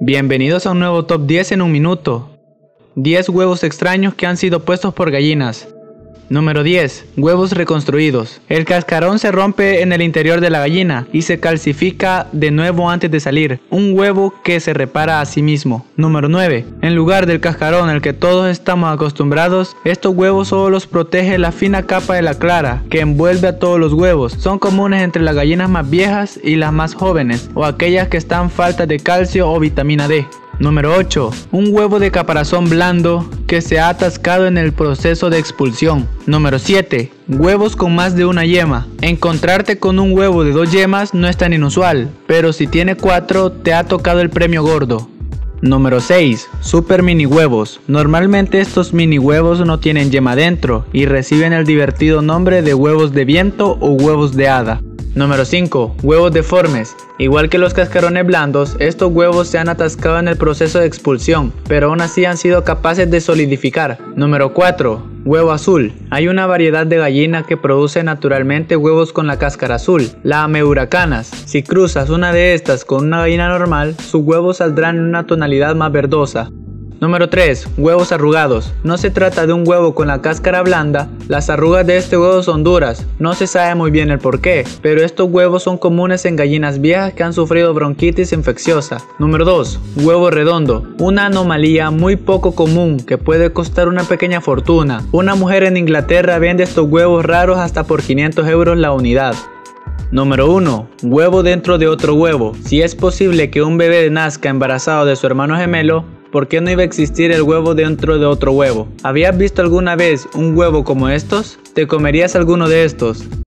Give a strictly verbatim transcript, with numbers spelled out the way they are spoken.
Bienvenidos a un nuevo Top diez en un minuto. diez huevos extraños que han sido puestos por gallinas. Número diez. Huevos reconstruidos. El cascarón se rompe en el interior de la gallina y se calcifica de nuevo antes de salir. Un huevo que se repara a sí mismo. Número nueve. En lugar del cascarón al que todos estamos acostumbrados, estos huevos solo los protege la fina capa de la clara que envuelve a todos los huevos. Son comunes entre las gallinas más viejas y las más jóvenes, o aquellas que están faltas de calcio o vitamina D. Número ocho. Un huevo de caparazón blando que se ha atascado en el proceso de expulsión. Número siete. Huevos con más de una yema. Encontrarte con un huevo de dos yemas no es tan inusual, pero si tiene cuatro te ha tocado el premio gordo. Número seis. Super mini huevos. Normalmente estos mini huevos no tienen yema dentro y reciben el divertido nombre de huevos de viento o huevos de hada. Número cinco. Huevos deformes. Igual que los cascarones blandos, estos huevos se han atascado en el proceso de expulsión, pero aún así han sido capaces de solidificar. Número cuatro. Huevo azul. Hay una variedad de gallina que produce naturalmente huevos con la cáscara azul, la amehuracanas. Si cruzas una de estas con una gallina normal, sus huevos saldrán en una tonalidad más verdosa. Número tres. Huevos arrugados. No se trata de un huevo con la cáscara blanda, las arrugas de este huevo son duras, no se sabe muy bien el por qué, pero estos huevos son comunes en gallinas viejas que han sufrido bronquitis infecciosa. Número dos. Huevo redondo. Una anomalía muy poco común que puede costar una pequeña fortuna. Una mujer en Inglaterra vende estos huevos raros hasta por quinientos euros la unidad. Número uno. Huevo dentro de otro huevo. Si es posible que un bebé nazca embarazado de su hermano gemelo, ¿por qué no iba a existir el huevo dentro de otro huevo? ¿Habías visto alguna vez un huevo como estos? ¿Te comerías alguno de estos?